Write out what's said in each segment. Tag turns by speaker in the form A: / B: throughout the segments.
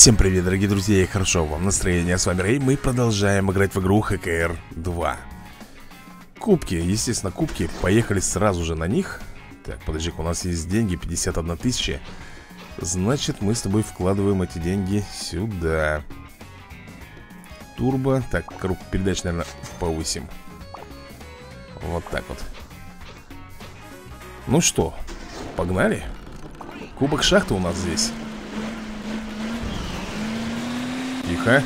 A: Всем привет, дорогие друзья, и хорошо вам настроения. С вами Рэй, мы продолжаем играть в игру ХКР 2. Кубки, естественно, кубки. Поехали сразу же на них. Так, подожди-ка, у нас есть деньги, 51 тысяча. Значит, мы с тобой вкладываем эти деньги сюда. Турбо. Так, коробку передач, наверное, повысим. Вот так вот. Ну что, погнали. Кубок шахты у нас здесь. Тихо.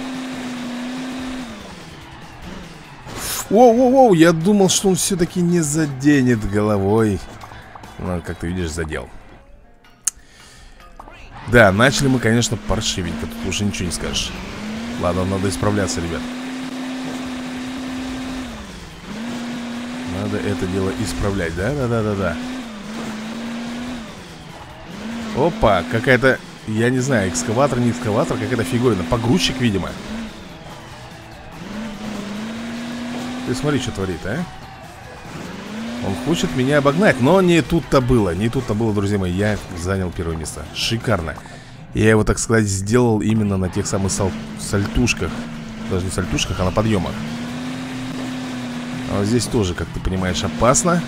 A: Воу-воу-воу, я думал, что он все-таки не заденет головой. Но, как ты видишь, задел. Да, начали мы, конечно, паршивенько. Тут уже ничего не скажешь. Ладно, надо исправляться, ребят. Надо это дело исправлять, да? Опа, какая-то... Я не знаю, экскаватор, не экскаватор, какая-то фиговина. Погрузчик, видимо. Ты смотри, что творит, а? Он хочет меня обогнать, но не тут-то было. Не тут-то было, друзья мои. Я занял первое место. Шикарно. Я его, так сказать, сделал именно на тех самых сальтушках. Даже не сальтушках, а на подъемах. А вот здесь тоже, как ты понимаешь, опасно.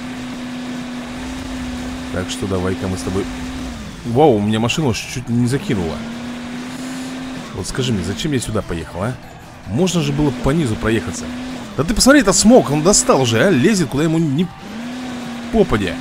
A: Так что давай-ка мы с тобой... Вау, у меня машину чуть не закинула. Вот скажи мне, зачем я сюда поехал, а? Можно же было по низу проехаться. Да ты посмотри, это смог, он достал уже, а? Лезет, куда ему не попадя.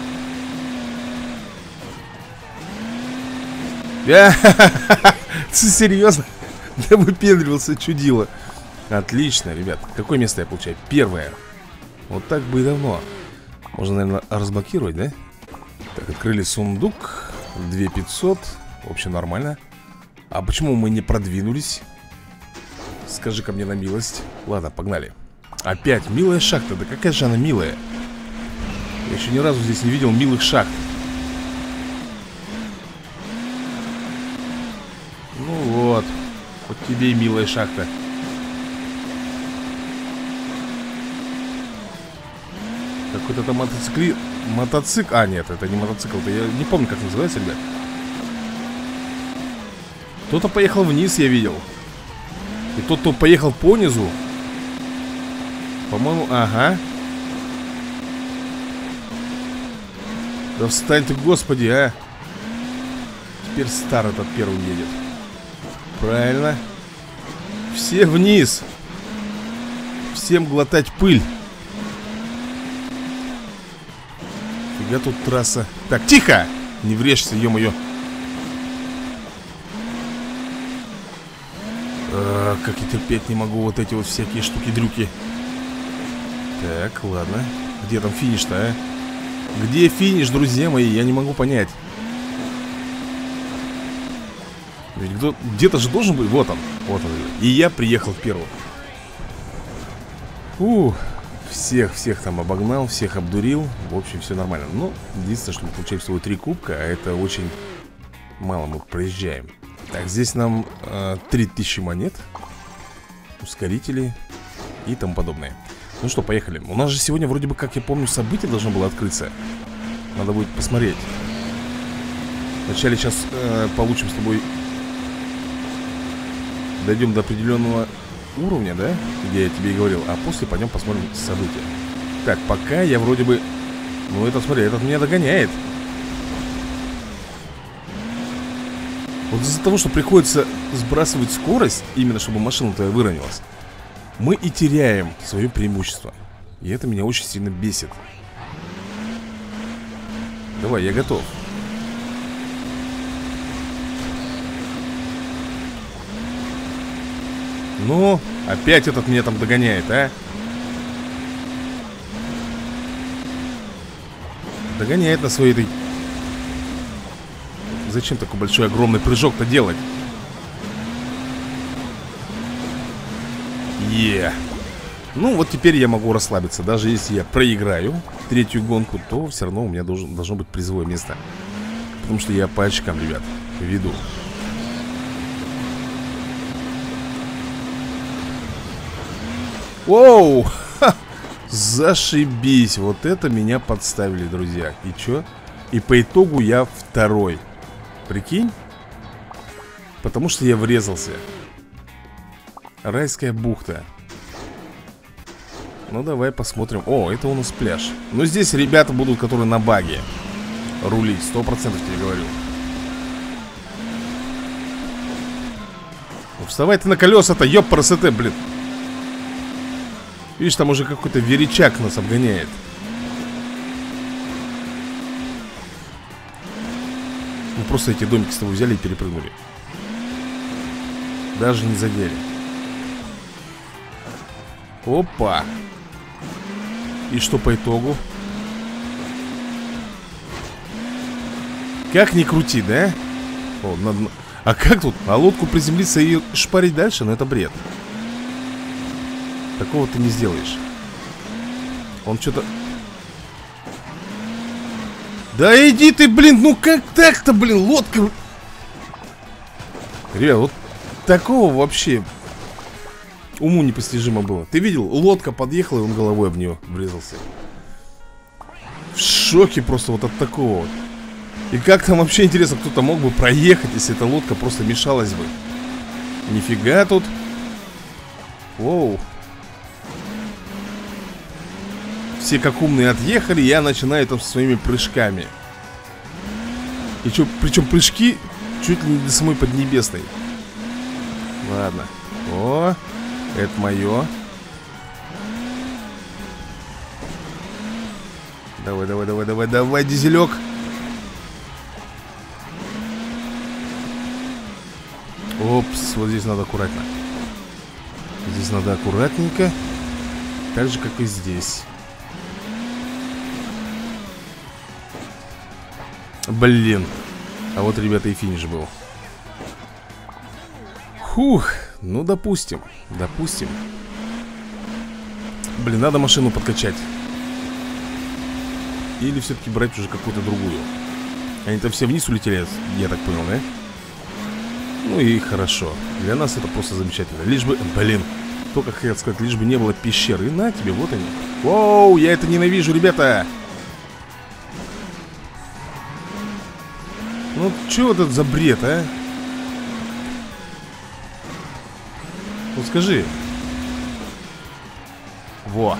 A: Серьезно? Да выпендривался, чудило. Отлично, ребят. Какое место я получаю? Первое. Вот так бы и давно. Можно, наверное, разблокировать, да? Так, открыли сундук. 2500. В общем, нормально. А почему мы не продвинулись? Скажи-ка мне на милость. Ладно, погнали. Опять милая шахта. Да какая же она милая. Я еще ни разу здесь не видел милых шахт. Ну вот. Вот тебе и милая шахта. Какой-то там мотоцикл. А, нет, это не мотоцикл. Это я не помню, как называется, ребят. Кто-то поехал вниз, я видел. И тот, кто поехал по низу, по-моему, ага. Да встань ты, господи, а. Теперь стар этот первым едет. Правильно. Все вниз. Всем глотать пыль. Фига тут трасса. Так, тихо! Не врежься, ё-моё. Как я терпеть не могу вот эти вот всякие штуки-дрюки. Так, ладно. Где там финиш-то, а? Где финиш, друзья мои? Я не могу понять. Ведь где-то же должен быть. Вот он. Вот он. И я приехал первым. Всех там обогнал, всех обдурил. В общем, все нормально. Но единственное, что мы получаем всего 3 кубка. А это очень мало мы проезжаем. Так, здесь нам 3000 монет, ускорители и тому подобное. Ну что, поехали. У нас же сегодня вроде бы, как я помню, событие должно было открыться. Надо будет посмотреть. Вначале сейчас получим с тобой. Дойдем до определенного уровня, да? Где я тебе и говорил. А после пойдем посмотрим события. Так, пока я вроде бы... Ну это, смотри, этот меня догоняет. Вот из-за того, что приходится сбрасывать скорость, именно чтобы машина твоя выровнялась, мы и теряем свое преимущество. И это меня очень сильно бесит. Давай, я готов. Ну, опять этот меня там догоняет, а? Догоняет на своей этой... Зачем такой большой, огромный прыжок-то делать? Ну, вот теперь я могу расслабиться. Даже если я проиграю третью гонку, то все равно у меня должно быть призовое место. Потому что я по очкам, ребят, веду. Воу! Ха! Зашибись! Вот это меня подставили, друзья. И чё? И по итогу я второй. Прикинь? Потому что я врезался. Райская бухта. Ну, давай посмотрим. О, это у нас пляж. Но здесь ребята будут, которые на баге рулить, 100% тебе говорю. Ну, вставай ты на колеса-то, ёпарасоте, блин. Видишь, там уже какой-то веречак нас обгоняет. Мы просто эти домики с тобой взяли и перепрыгнули. Даже не задели. Опа. И что по итогу? Как ни крути, да? О, надо... А как тут? А лодку приземлиться и шпарить дальше? Ну это бред. Такого ты не сделаешь. Он что-то... Да иди ты, блин, ну как так-то, блин, лодка... Ребят, вот такого вообще уму непостижимо было. Ты видел, лодка подъехала, и он головой в нее врезался. В шоке просто вот от такого вот. И как там вообще, интересно, кто-то мог бы проехать, если эта лодка просто мешалась бы? Нифига тут. Воу. Все как умные отъехали, я начинаю там со своими прыжками. И чё, причем прыжки чуть ли не до самой Поднебесной. Ладно. О, это мое. Давай, давай, давай, давай, давай, дизелек. Опс, вот здесь надо аккуратно. Здесь надо аккуратненько. Так же, как и здесь. Блин. А вот, ребята, и финиш был. Фух, ну допустим. Допустим. Блин, надо машину подкачать. Или все-таки брать уже какую-то другую. Они-то все вниз улетели, я так понял, да? Ну и хорошо. Для нас это просто замечательно. Лишь бы, блин, только хотел сказать, лишь бы не было пещер. И на тебе, вот они. Воу, я это ненавижу, ребята. Ну, что это за бред, а? Ну, скажи. Во.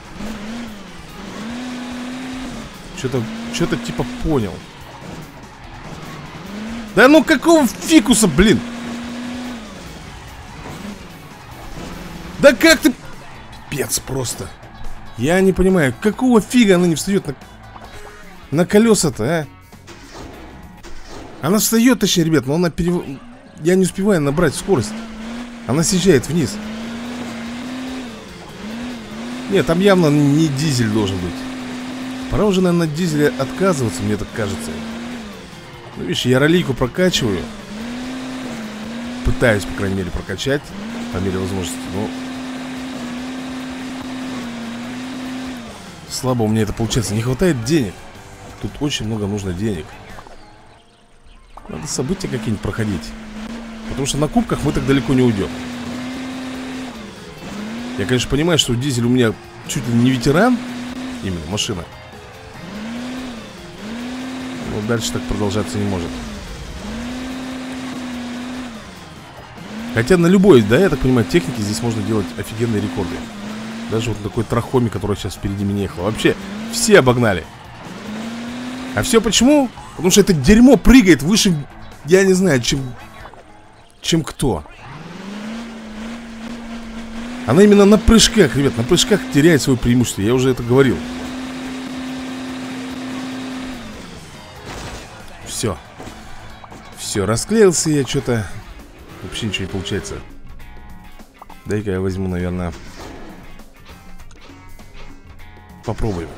A: Что-то типа понял. Да ну какого фикуса, блин? Да как ты... Пипец просто. Я не понимаю, какого фига она не встает на колеса-то, а? Она встает, точнее, ребят, но она Я не успеваю набрать скорость. Она съезжает вниз. Нет, там явно не дизель должен быть. Пора уже, наверное, от дизеля отказываться, мне так кажется. Ну, видишь, я ролейку прокачиваю. Пытаюсь, по крайней мере, прокачать по мере возможности, но слабо у меня это получается. Не хватает денег. Тут очень много нужно денег. Надо события какие-нибудь проходить. Потому что на кубках мы так далеко не уйдем. Я, конечно, понимаю, что дизель у меня чуть ли не ветеран. Именно машина. Но дальше так продолжаться не может. Хотя на любой, да, я так понимаю, технике здесь можно делать офигенные рекорды. Даже вот такой трахоми, который сейчас впереди меня ехал. Вообще, все обогнали. А все почему? Потому что это дерьмо прыгает выше, я не знаю, чем кто. Она именно на прыжках, ребят, на прыжках теряет свое преимущество. Я уже это говорил. Все. Все, расклеился я что-то. Вообще ничего не получается. Дай-ка я возьму, наверное. Попробуем.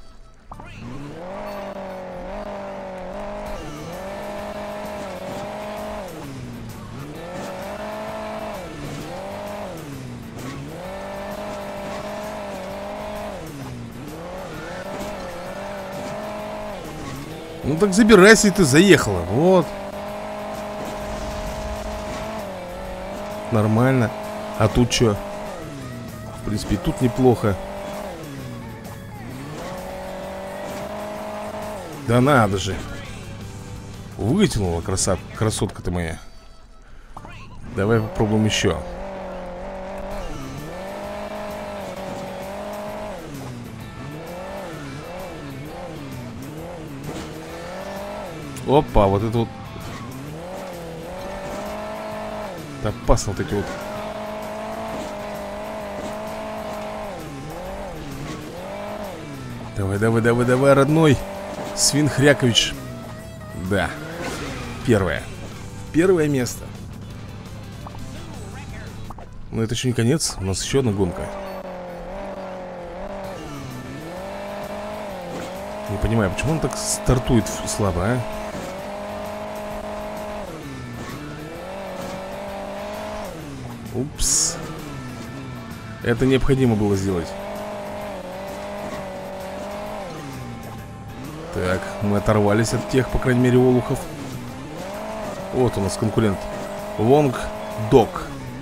A: Ну так забирайся, и ты заехала. Вот. Нормально. А тут что? В принципе, и тут неплохо. Да надо же. Вытянула красотка ты моя. Давай попробуем еще. Опа, вот это вот. Опасно вот эти вот. Давай, давай, давай, давай, родной Свин Хрякович. Да. Первое. Первое место. Но это еще не конец. У нас еще одна гонка. Не понимаю, почему он так стартует слабо, а? Упс. Это необходимо было сделать. Так, мы оторвались от тех, по крайней мере, олухов. Вот у нас конкурент. Вонг Дог.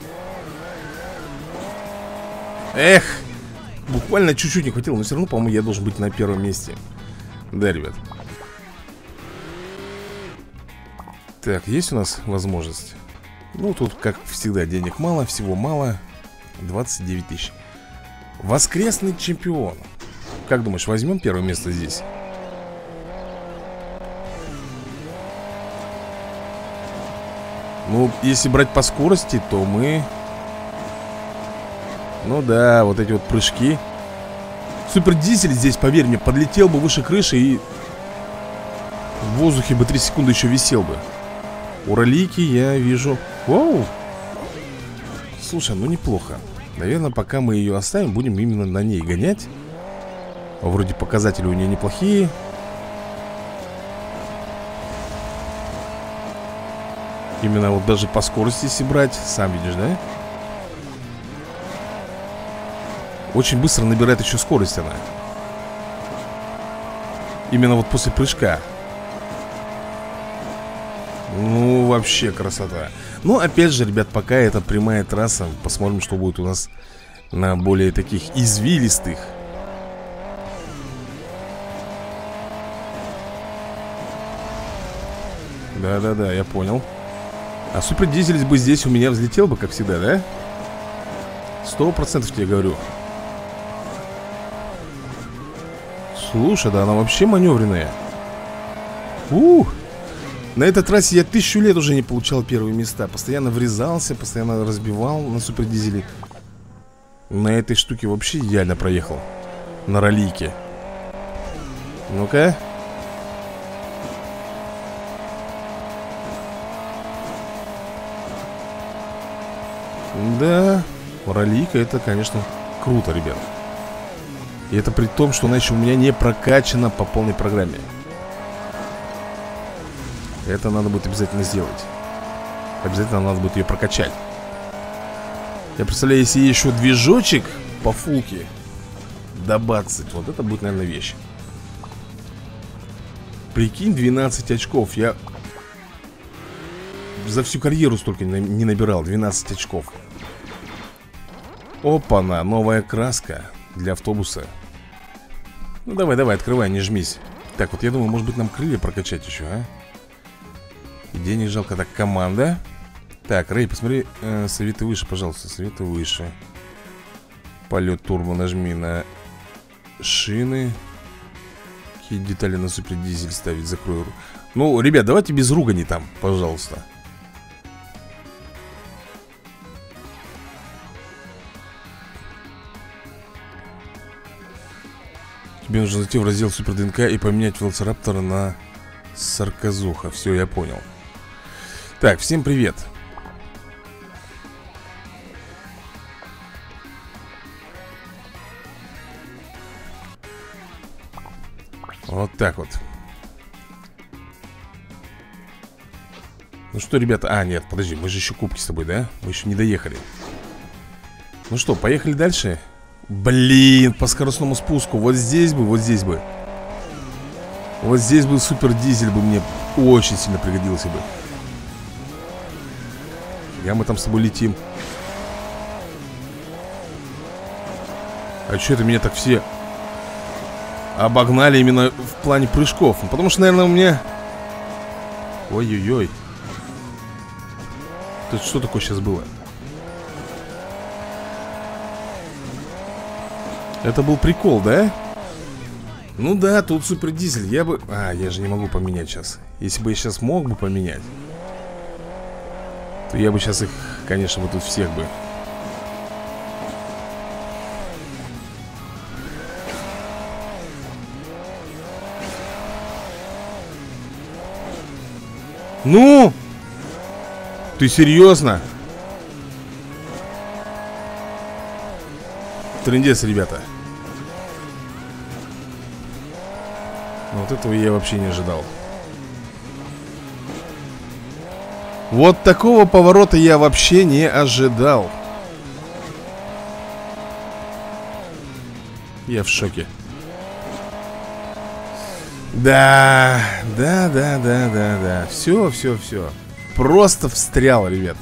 A: Эх, буквально чуть-чуть не хватило. Но все равно, по-моему, я должен быть на первом месте. Да, ребят. Так, есть у нас возможность? Ну, тут, как всегда, денег мало, всего мало. 29 тысяч. Воскресный чемпион. Как думаешь, возьмем первое место здесь? Ну, если брать по скорости, то мы... Ну да, вот эти вот прыжки. Супердизель здесь, поверь мне, подлетел бы выше крыши и в воздухе бы 3 секунды еще висел бы. У ролики я вижу... Воу! Слушай, ну неплохо. Наверное, пока мы ее оставим, будем именно на ней гонять. Вроде показатели у нее неплохие. Именно вот даже по скорости, если брать, сам видишь, да? Очень быстро набирает еще скорость она. Именно вот после прыжка. Ну, вообще красота. Но, опять же, ребят, пока это прямая трасса. Посмотрим, что будет у нас на более таких извилистых. Да-да-да, я понял. А супердизель бы здесь у меня взлетел бы, как всегда, да? 100% тебе говорю. Слушай, да она вообще маневренная. На этой трассе я 1000 лет уже не получал первые места. Постоянно врезался, постоянно разбивал на супердизеле. На этой штуке вообще идеально проехал. На ролике. Ну-ка. Да, ролика это, конечно, круто, ребят. И это при том, что она еще у меня не прокачана по полной программе. Это надо будет обязательно сделать. Обязательно надо будет ее прокачать. Я представляю, если еще движочек по фулке добавить, вот это будет, наверное, вещь. Прикинь, 12 очков. Я за всю карьеру столько не набирал. 12 очков. Опа-на, новая краска для автобуса. Ну давай, давай, открывай, не жмись. Так, вот я думаю, может быть нам крылья прокачать еще, а? И денег жалко. Так, команда. Так, Рэй, посмотри, советы выше, пожалуйста. Советы выше. Полет турбо, нажми на шины. Какие детали на супердизель ставить, закрой. Ну, ребят, давайте без ругани там, пожалуйста. Тебе нужно зайти в раздел Супер ДНК и поменять велоцираптора на Сарказуха. Все, я понял. Так, всем привет. Вот так вот. Ну что, ребята, нет, подожди, мы же еще кубки с тобой, да? Мы еще не доехали. Ну что, поехали дальше? Блин, по скоростному спуску. Вот здесь бы, вот здесь бы. Вот здесь бы супердизель бы мне очень сильно пригодился бы. Мы там с тобой летим. А что это меня так все обогнали именно в плане прыжков? Ну, потому что, наверное, у меня... Ой-ой-ой. Это что такое сейчас было? Это был прикол, да? Ну да, тут супердизель. Я бы... я же не могу поменять сейчас. Если бы я сейчас мог бы поменять, то я бы сейчас их, конечно, бы тут всех бы. Ну? Ты серьезно? Трындец, ребята. Вот этого я вообще не ожидал. Вот такого поворота я вообще не ожидал. Я в шоке. Да. Все. Просто встрял, ребят.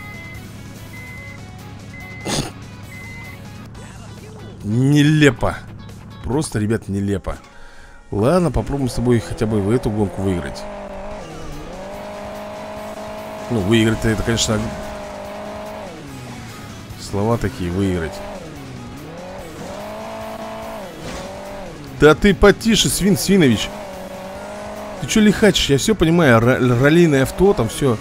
A: Нелепо. Просто, ребят, нелепо. Ладно, попробуем с тобой хотя бы в эту гонку выиграть. Ну, выиграть-то это, конечно, слова такие, выиграть. Да ты потише, Свинович. Ты что лихачишь? Я все понимаю, раллийное авто, там все.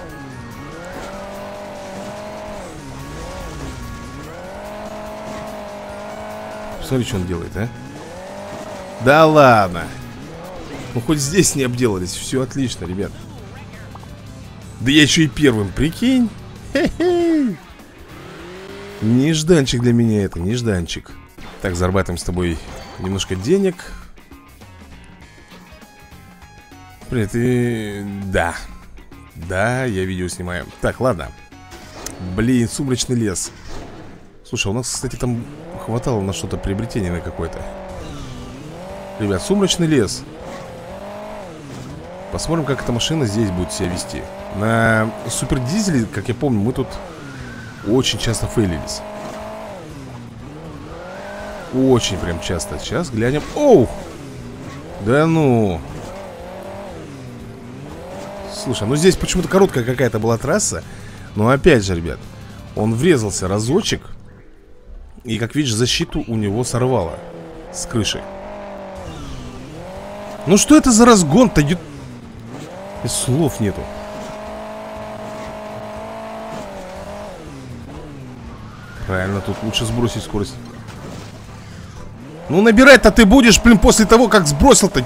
A: Посмотри, что он делает, а? Да ладно. Ну, хоть здесь не обделались. Все отлично, ребят. Да я еще и первым, прикинь. Хе-хе. Нежданчик для меня это, нежданчик. Так, зарабатываем с тобой немножко денег. Привет, и... Да. Да, я видео снимаю. Так, ладно. Блин, сумрачный лес. Слушай, у нас, кстати, там хватало на что-то приобретение на какое-то. Ребят, сумрачный лес. Посмотрим, как эта машина здесь будет себя вести. На супердизеле, как я помню, мы тут очень часто фейлились. Очень прям часто. Сейчас глянем. Оу! Да ну! Слушай, ну здесь почему-то короткая какая-то была трасса. Но опять же, ребят, он врезался разочек. И, как видишь, защиту у него сорвало с крыши. Ну что это за разгон-то? Слов нету. Правильно, тут лучше сбросить скорость. Ну набирать-то ты будешь, блин, после того, как сбросил-то.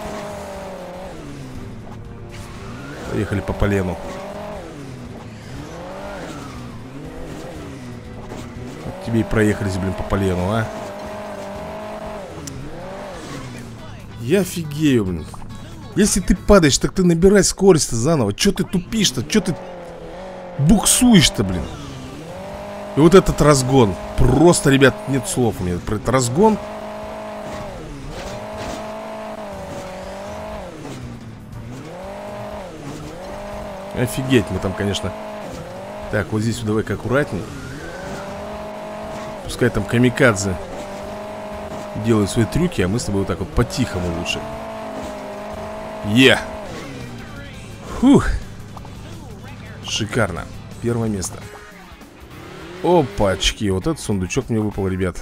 A: Поехали по полену. Вот тебе и проехались, блин, по полену, а. Я офигею, блин. Если ты падаешь, так ты набирай скорость-то заново. Че ты тупишь-то? Че ты буксуешь-то, блин? И вот этот разгон. Просто, ребят, нет слов у меня про этот разгон. Офигеть, мы там, конечно. Так, вот здесь давай-ка аккуратней. Пускай там камикадзе делают свои трюки, а мы с тобой вот так вот по-тихому лучше. Фух. Шикарно. Первое место. Опачки, вот этот сундучок мне выпал, ребят.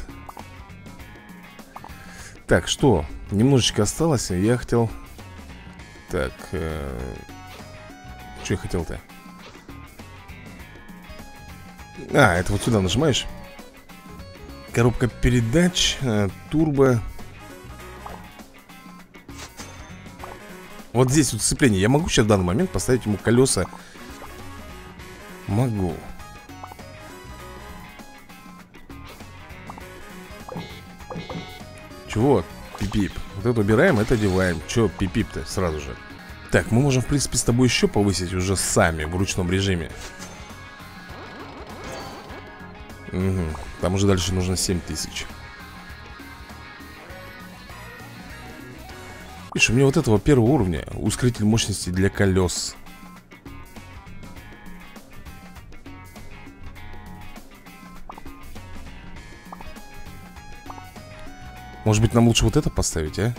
A: Так, что? Немножечко осталось. Я хотел... Так, что я хотел-то? Это вот сюда нажимаешь. Коробка передач, турбо. Вот здесь вот сцепление. Я могу сейчас в данный момент поставить ему колеса? Могу. Чего? Пип-пип. Вот это убираем, это одеваем. Че пип-пип-то сразу же? Так, мы можем, в принципе, с тобой еще повысить уже сами в ручном режиме. Угу. Там уже дальше нужно 7000. Видишь, у меня вот этого первого уровня ускоритель мощности для колес. Может быть, нам лучше вот это поставить, а?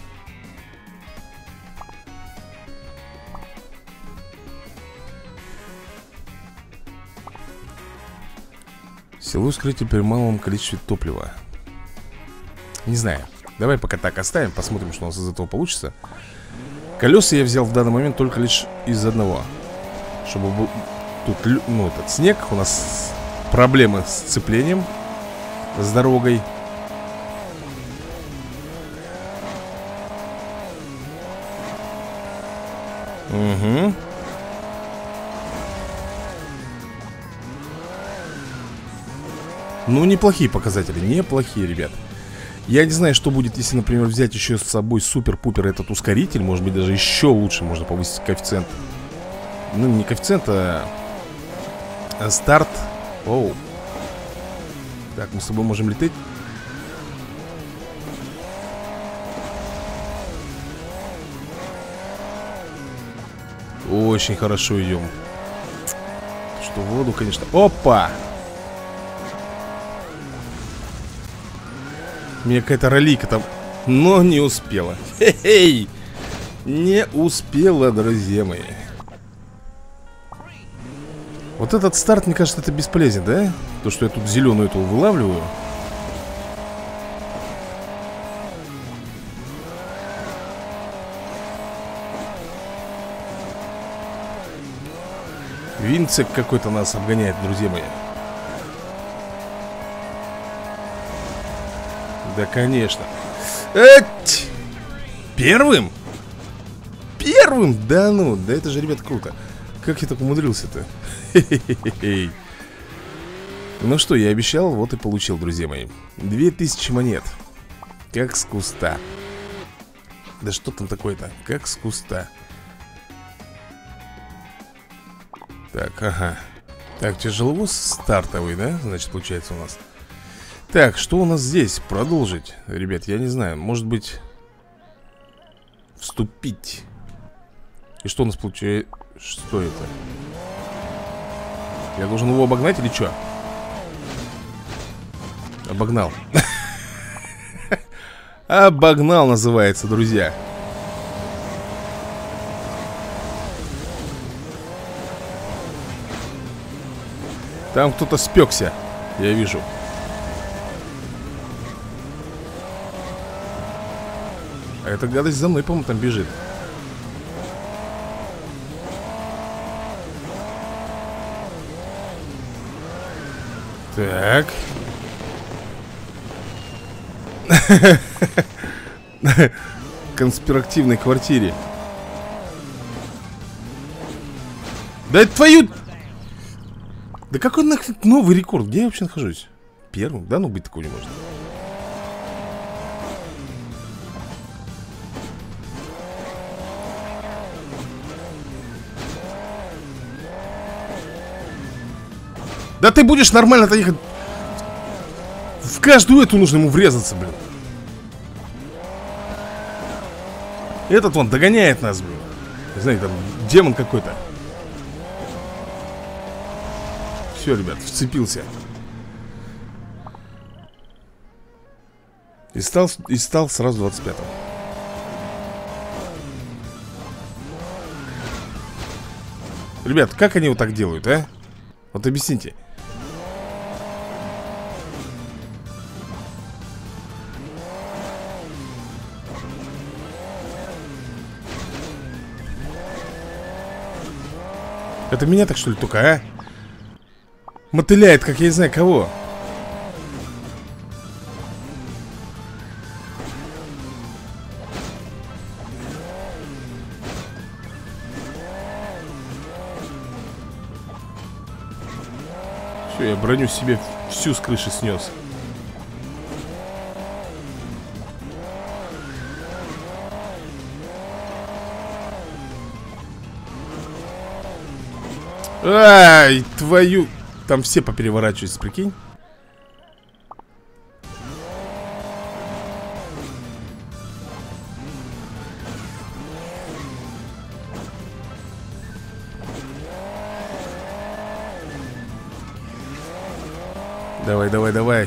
A: Силовой ускоритель при малом количестве топлива. Не знаю. Давай пока так оставим, посмотрим, что у нас из этого получится. Колеса я взял в данный момент только лишь из одного. Чтобы был... Тут, ну, этот снег. У нас проблемы с сцеплением, с дорогой. Угу. Ну, неплохие показатели, неплохие, ребят. Я не знаю, что будет, если, например, взять еще с собой супер-пупер этот ускоритель. Может быть, даже еще лучше можно повысить коэффициент. Ну, не коэффициент, а старт. Оу. Так, мы с тобой можем лететь. Очень хорошо идем. Что в воду, конечно. Опа! У меня какая-то ролика там, но не успела. Хе-хей! Не успела, друзья мои. Вот этот старт, мне кажется, это бесполезен, да? То, что я тут зеленую эту вылавливаю. Винцик какой-то нас обгоняет, друзья мои. Да, конечно. Эть! Первым? Первым? Да ну, да это же, ребят, круто. Как я так умудрился-то? Ну что, я обещал, вот и получил, друзья мои. 2000 монет. Как с куста. Да что там такое-то? Как с куста. Так, ага. Так, тяжеловоз стартовый, да? Значит, получается у нас. Так, что у нас здесь? Продолжить. Ребят, я не знаю, может быть вступить. И что у нас получается? Что это? Я должен его обогнать или что? Обогнал. Обогнал называется, друзья. Там кто-то спекся, я вижу. А эта гадость за мной, по-моему, там бежит. Так. Конспиративной квартире. Да это твою... Да какой нахрен новый рекорд? Где я вообще нахожусь? Первым? Да ну быть такого не может. Да ты будешь нормально-то ехать. В каждую эту нужно ему врезаться, блин. Этот вон догоняет нас, блин. Не знаю, там демон какой-то. Все, ребят, вцепился. И стал сразу 25-м. Ребят, как они вот так делают, а? Вот объясните. Это меня так, что ли, только, а? Мотыляет, как я не знаю кого. Все, я броню себе всю с крыши снес. Ай, твою... Там все попереворачиваются, прикинь. Давай, давай, давай.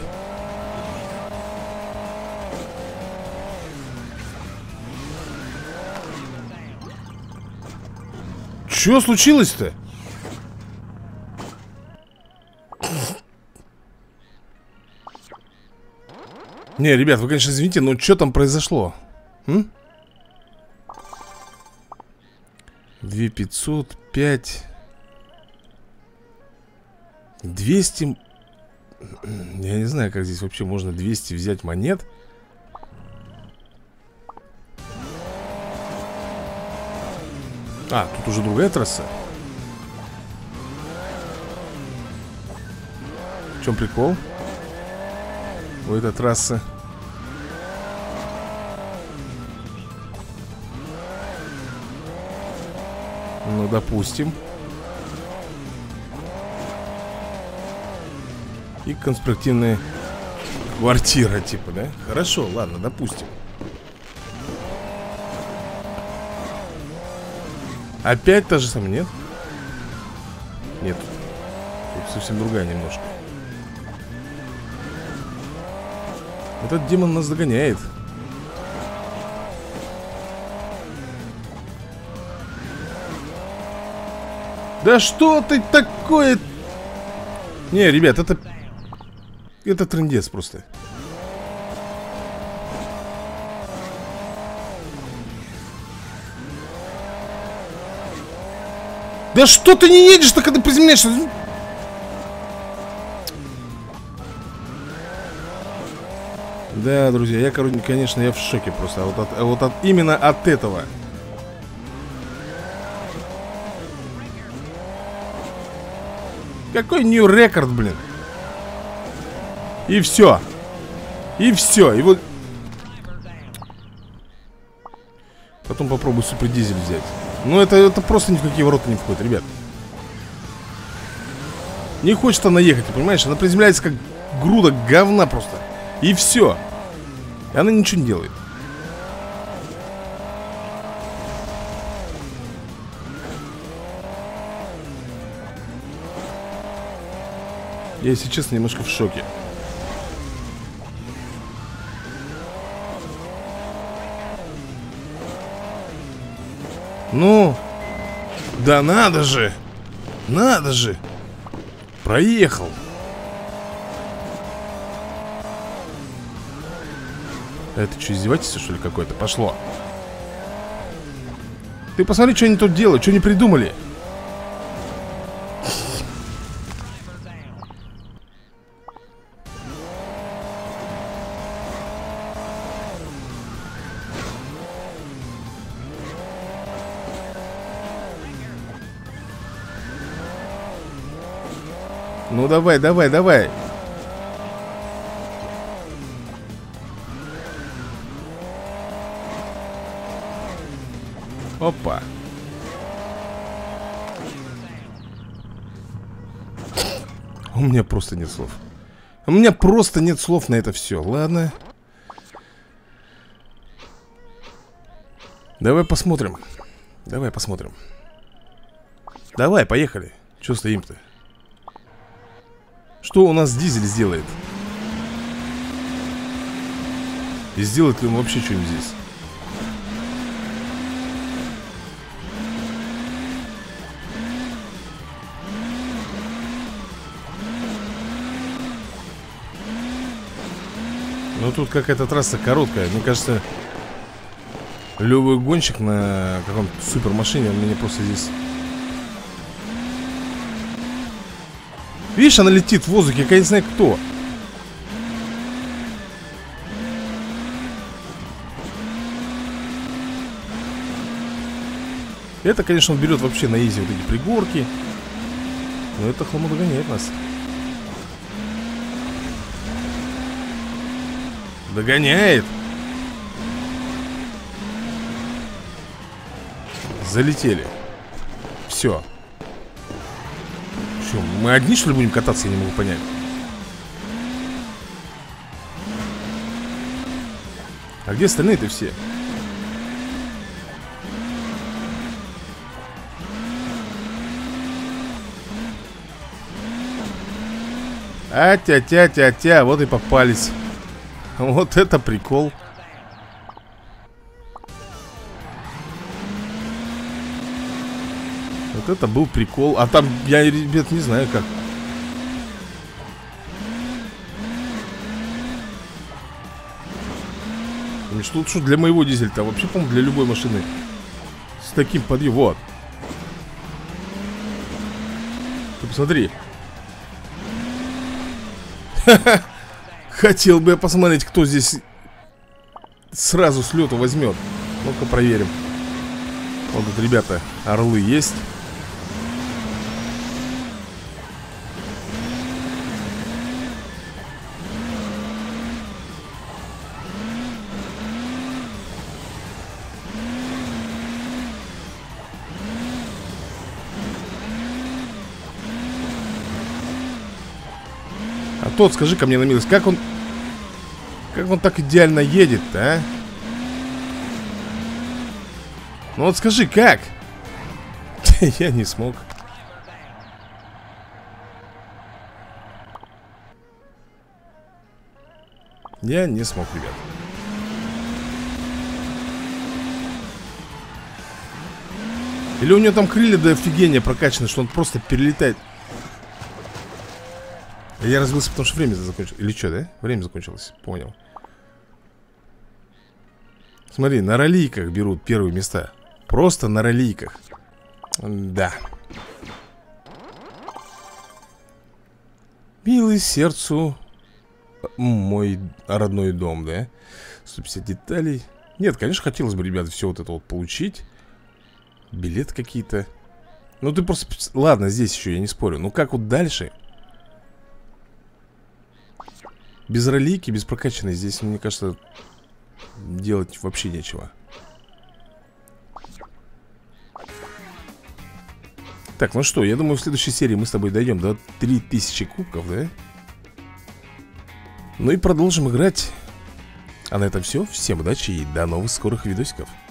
A: Чё случилось-то? Не, ребят, вы, конечно, извините, но что там произошло? 2500, 5 200. Я не знаю, как здесь вообще можно 200 взять монет. А, тут уже другая трасса. В чем прикол? У этой трассы. Ну, допустим. И конструктивная квартира, типа, да? Хорошо, ладно, допустим. Опять та же самая, нет? Нет. Тут совсем другая немножко. Этот демон нас догоняет. Да что ты такое? Не, ребят, это трындец просто. Да что ты не едешь-то, когда приземляешься? Да, друзья, я, конечно, я в шоке просто. Именно от этого. Какой new record, блин. И все. И все. И вот. Потом попробую супер дизель взять. Ну это просто ни в какие ворота не входит, ребят. Не хочет она ехать, ты понимаешь? Она приземляется как груда говна просто. И все. И она ничего не делает. Я, если честно, немножко в шоке. Ну, да надо же. Надо же. Проехал. Это что, издевательство, что ли, какое-то? Пошло. Ты посмотри, что они тут делают, что они придумали. Ну давай, давай, давай. Опа. У меня просто нет слов. У меня просто нет слов на это все. Ладно. Давай посмотрим. Давай посмотрим. Давай, поехали. Че стоим-то? Что у нас дизель сделает? И сделает ли он вообще что-нибудь здесь? Ну тут какая-то трасса короткая. Мне кажется, любой гонщик на каком-то супер машине, он меня просто здесь... Видишь, она летит в воздухе, я не знаю кто. Это, конечно, он берет вообще на изи вот эти пригорки. Но это хламу догоняет нас. Догоняет. Залетели. Все. Что, мы одни, что ли, будем кататься, я не могу понять. А где остальные-то все? А-тя-тя-тя-тя, вот и попались. Вот это прикол. Вот это был прикол. А там, я, ребят, не знаю как. Что для моего дизеля-то? Вообще, по-моему, для любой машины с таким подъемом. Вот. Ты посмотри. Хотел бы я посмотреть, кто здесь сразу с лету возьмет. Ну-ка проверим. Вот тут, ребята, орлы есть. А тот, скажи ко мне на милость, как он так идеально едет-то, а? Ну вот скажи, как? Я не смог. Я не смог, ребят. Или у него там крылья до офигения прокачаны, что он просто перелетает. Я разбился, потому что время закончилось. Или что, да? Время закончилось, понял. Смотри, на ралликах берут первые места. Просто на ралликах. Да. Милый сердцу мой родной дом, да? 150 деталей. Нет, конечно, хотелось бы, ребята, все вот это вот получить. Билет какие-то. Ну ты просто... Ладно, здесь еще я не спорю. Ну как вот дальше? Без ролики, без прокачанной здесь, мне кажется, делать вообще нечего. Так, ну что, я думаю, в следующей серии мы с тобой дойдем до 3000 кубков, да? Ну и продолжим играть. А на этом все. Всем удачи и до новых скорых видосиков.